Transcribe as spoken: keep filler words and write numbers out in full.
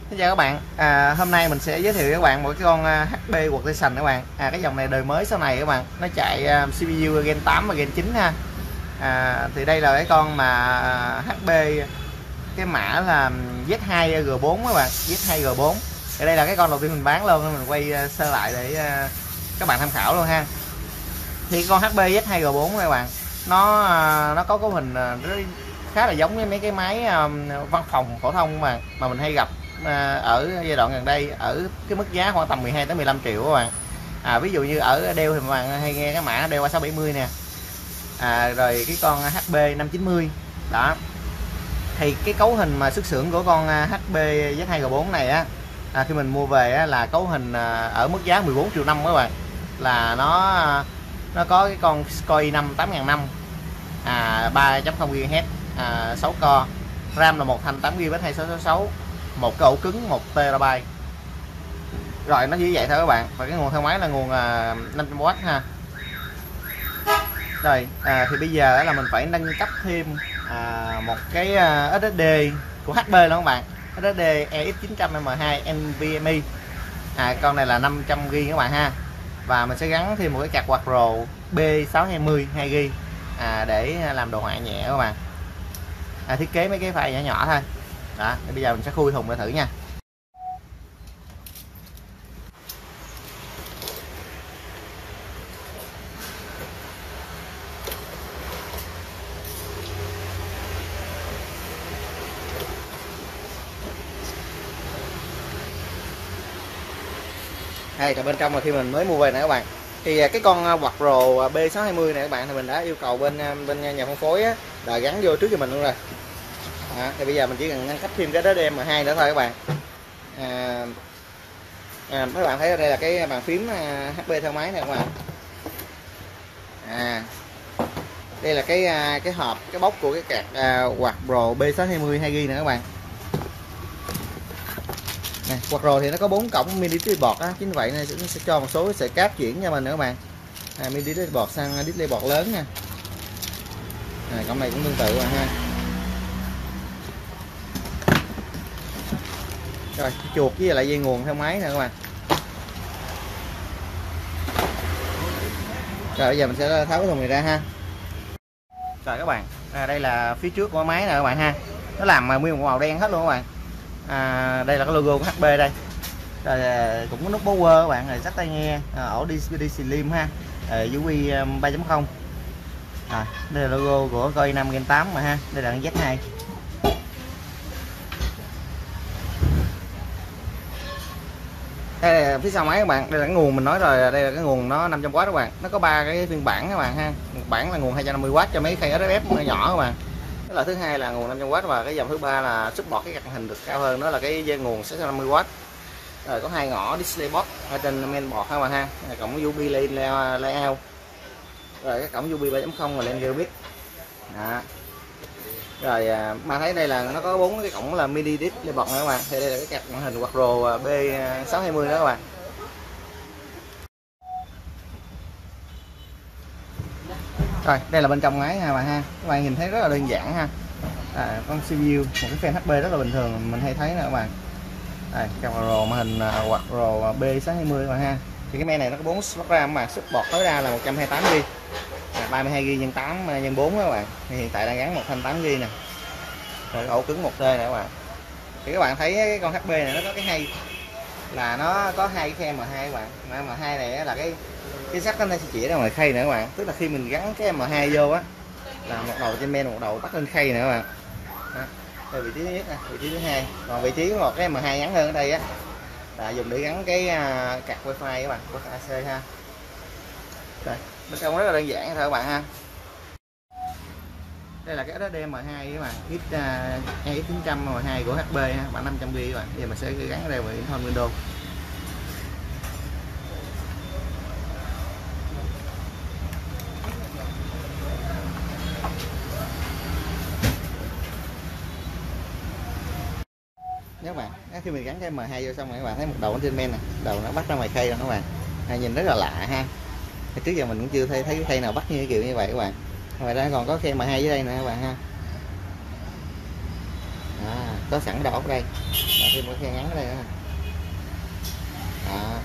Xin chào các bạn, à, hôm nay mình sẽ giới thiệu với các bạn một cái con hát pê Workstation các bạn. À, cái dòng này đời mới sau này các bạn, nó chạy uh, xê pê u Gen tám và Gen chín ha. À, thì đây là cái con mà hát pê, cái mã là Z hai G bốn các bạn, Z hai G bốn. Thì đây là cái con đầu tiên mình bán luôn, mình quay uh, sơ lại để uh, các bạn tham khảo luôn ha. Thì con hát pê Z hai G bốn các bạn, nó uh, nó có cấu hình uh, rất khá là giống với mấy cái máy um, văn phòng phổ thông mà mà mình hay gặp ở giai đoạn gần đây, ở cái mức giá khoảng tầm mười hai tới mười lăm triệu các bạn. À, ví dụ như ở Dell thì các bạn hay nghe cái mã Dell ba sáu bảy mươi nè, à, rồi cái con hát pê năm chín mươi đó. Thì cái cấu hình mà xuất xưởng của con hát pê Z hai G bốn này á, à, khi mình mua về á, là cấu hình ở mức giá mười bốn triệu năm các bạn, là nó nó có cái con Core i năm tám nghìn năm, à, ba chấm không gigahertz, à, sáu core, RAM là một thanh tám gi ga bai hai sáu sáu sáu, một cái ổ cứng một terabyte. Rồi nó như vậy thôi các bạn. Và cái nguồn theo máy là nguồn à, năm trăm oát ha. Rồi à, thì bây giờ là mình phải nâng cấp thêm à, một cái à, ét ét đê của hát pê luôn các bạn, ét ét đê e ích chín trăm M hai NVMe. À, con này là năm trăm gi ga bai các bạn ha. Và mình sẽ gắn thêm một cái card quạt Pro B sáu hai mươi hai gi ga bai, à, để làm đồ họa nhẹ các bạn. À, thiết kế mấy cái file nhỏ nhỏ thôi. Đó, bây giờ mình sẽ khui thùng để thử nha. Đây là bên trong mà khi mình mới mua về nè các bạn. Thì cái con quạt Pro B sáu hai mươi này các bạn, thì mình đã yêu cầu bên bên nhà phân phối á, là gắn vô trước cho mình luôn rồi. À, thì bây giờ mình chỉ cần nâng cấp thêm cái đó đê M hai nữa thôi các bạn. À, à, các bạn thấy ở đây là cái bàn phím hát pê theo máy này các bạn. À, đây là cái cái hộp, cái bóc của cái card à, quạt Pro B sáu hai mươi hai gi ga bai nè các bạn. Này, quạt Pro thì nó có bốn cổng mini displayport á, chính vậy nên nó sẽ cho một số sợi cáp chuyển cho mình nữa các bạn. À, mini displayport sang displayport lớn nha. À, cổng này cũng tương tự bạn ha. Rồi chuột với lại dây nguồn theo máy nè các bạn. Rồi bây giờ mình sẽ tháo cái thùng này ra ha. Rồi các bạn, à, đây là phía trước của máy nè các bạn ha. Nó làm nguyên một màu đen hết luôn các bạn. À, đây là cái logo của hát pê đây. Rồi cũng có nút power các bạn, rồi sách tai nghe, à, ổ đê xê slim ha, à, u ét bê ba chấm không. À, đây là logo của Core i năm Gen tám mà ha. Đây là con Z hai. Đây là phía sau máy các bạn, đây là cái nguồn mình nói rồi, đây là cái nguồn nó năm trăm oát các bạn. Nó có ba cái phiên bản các bạn ha. Một bản là nguồn hai trăm năm mươi oát cho mấy khay ét ép ép nhỏ các bạn. Cái là thứ hai là nguồn năm trăm oát, và cái dòng thứ ba là support cái card hình được cao hơn, đó là cái dây nguồn sáu trăm năm mươi oát. Rồi có hai ngõ DisplayPort ở trên mainboard các bạn ha. Cổng u ét bê lên layout. Rồi cái cổng u ét bê ba chấm không và lên gigabit. Đó. Rồi mà thấy đây là nó có bốn cái cổng là mini DisplayPort nữa các bạn. Thì đây là cái card màn hình quạt Pro B sáu hai mươi đó các bạn. Rồi đây là bên trong máy ha các bạn ha. Các bạn nhìn thấy rất là đơn giản ha. À, con xê pê u, một cái fan hát pê rất là bình thường mình hay thấy nè các bạn. Đây, card Pro màn hình quạt Pro B sáu hai mươi các bạn ha. Thì cái máy này nó có bốn slot RAM mà support tối đa là một trăm hai mươi tám gi ga bai. À, ba mươi hai gi ga bai nhân tám nhân bốn các bạn. Thì hiện tại đang gắn một thanh tám gi ga bai nè. Rồi ổ cứng một T nè các bạn. Thì các bạn thấy cái con hát pê này nó có cái hay là nó có hai cái khe M hai các bạn. Mà M hai này là cái cái sắt nó sẽ chỉ ra ngoài khay nữa các bạn. Tức là khi mình gắn cái M hai vô á, là một đầu trên men, một đầu bắt lên khay nữa các bạn. Đó. Đây vị trí thứ nhất nè, vị trí thứ hai. Còn vị trí một cái M hai ngắn hơn ở đây á, là dùng để gắn cái uh, card wifi các bạn, wifi a xê ha. Rồi, bên trong rất là đơn giản thôi các bạn ha. Đây là cái ét ét đê M hai các bạn, E X chín trăm M hai của hát pê ha, bản năm trăm gi ga bai các bạn. Bây giờ mình sẽ gắn ở đây vào Intel Windows. Các bạn, khi mình gắn cái M hai vô xong rồi các bạn thấy một đầu ở trên men nè, đầu nó bắt ra ngoài khay rồi các bạn. À, nhìn rất là lạ ha. Thì trước giờ mình cũng chưa thấy thấy cái khay nào bắt như kiểu như vậy các bạn. Ngoài ra còn có khay M hai dưới đây nè các bạn ha. À, có sẵn đầu ốc đây. thêm cái khe ngắn ở đây nữa. Đó.